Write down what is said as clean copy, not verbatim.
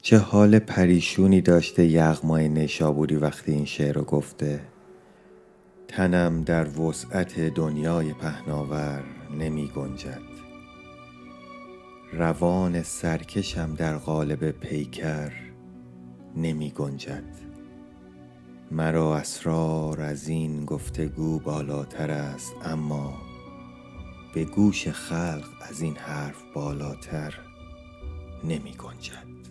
چه حال پریشونی داشته یغمای نیشابوری وقتی این شعر رو گفته. تنم در وسعت دنیای پهناور نمی گنجد، روان سرکشم در قالب پیکر نمی گنجد. مرا اسرار از این گفتگو بالاتر است، اما به گوش خلق از این حرف بالاتر نمی گنجد.